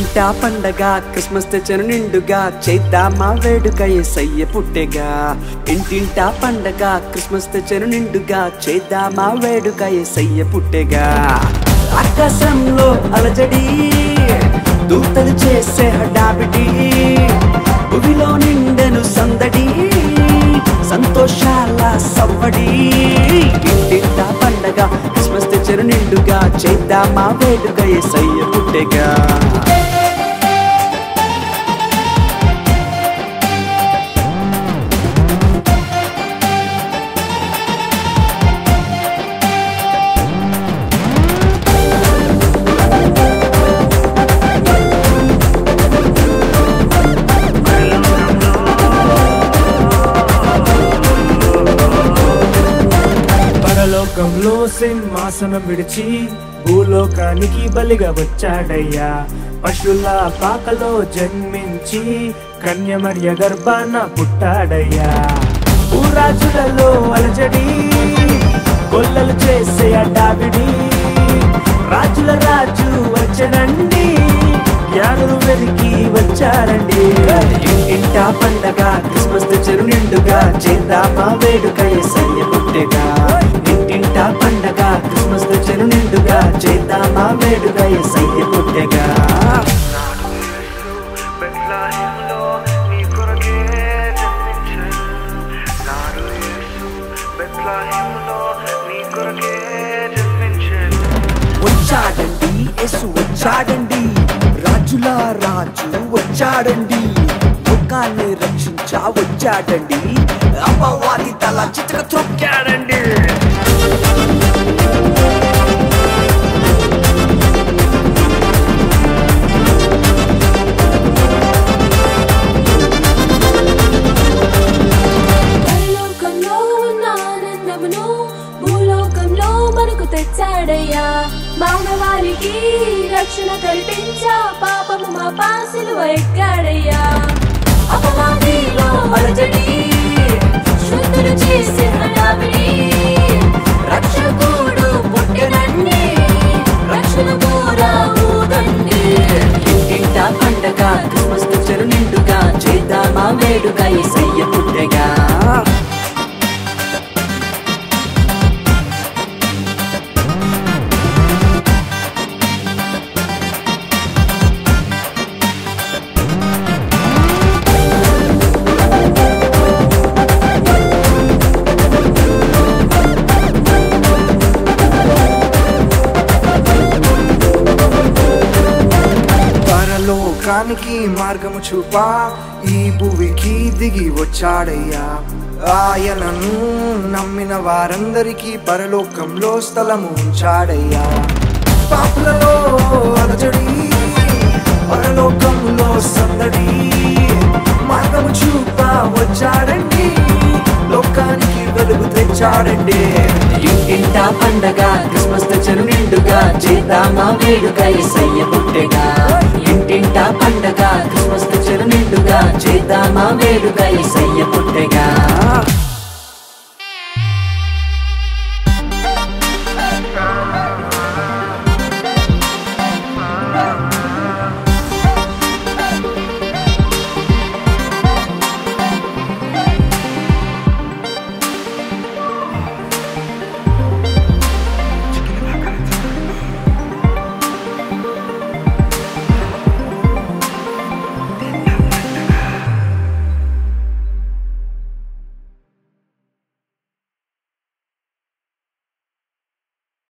ఇంటింటా పండగ క్రిస్మస్ తెచ్చను నిండుగా చేద్దామా వేడుక యేసయ్య పుట్టెగా. ఇంటింటా పండగ క్రిస్మస్ తెచ్చను నిండుగా చేద్దామా వేడుక యేసయ్య పుట్టెగా. ఆకాశంలో అలజడి దూతలు చేసే హడావిడి భూమిలో నిండెను సందడి సంతోషాల సవ్వడి. ఇంటింటా పండగ క్రిస్మస్ తెచ్చను నిండుగా చేద్దామా వేడుక యేసయ్య పుట్టెగా. పరలోకంలో సింహాసనం విడిచి భూలోకానికి బలిగా వచ్చాడయ్యా. పశువుల పాకలో జన్మించి కన్యమర్య గర్భాన పుట్టాడయ్యా. ఊరాజులలో అలజడి కొల్లలు చేసే అడ్డావిడి రాజుల రాజు వచ్చాడండి జ్ఞానులు వెతికి వచ్చారండి. ఇంటింటా పండగ క్రిస్మస్ తెచ్చను నిండుగా చేద్దామా వేడుక యేసయ్య పుట్టెగా. ఇంటింటా పండగ క్రిస్మస్ తెచ్చను నిండుగా చేద్దామా వేడుక యేసయ్య పుట్టెగా. వచ్చాడండి యేసు వచ్చాడండి రాజుల రాజు వచ్చాడండి లోకాన్ని రక్షించా వచ్చాడండి అమ్మవారి తల చితక తొక్కాడండి. తెచ్చాడయ్యా మానవాళికి రక్షణ కల్పించా పాపము మా పాసిలువ ఎక్కాడయ్యా. అపవాదిలో అలజడి శుద్ధులు చేసే హడావిడి రక్షకుడు పుట్టెనండి రక్షణ కూడా ఊదండి. ఇంటింటా పండగ క్రిస్మస్ తెచ్చను నిండుగా చేద్దామా వేడుక యేసయ్య పుట్టెగా. లోకానికి మార్గము చూపా ఈ భూమికి దిగి వచ్చాడయ్యా. ఆయనను నమ్మిన వారందరికీ పరలోకంలో స్థలము ఉంచాడయ్యా. పాపులలో అలజడి పరలోకంలో సందడి మార్గము చూపా వచ్చాడండి లోకానికి వెలుగు తెచ్చాడండి. ఇంటింటా పండగ క్రిస్మస్ తెచ్చను నిండుగా చేద్దామా వేడుక యేసయ్య పుట్టెగా. ఇంటింటా పండగ క్రిస్మస్ తెచ్చను నిండుగా చేద్దామా వేడుక యేసయ్య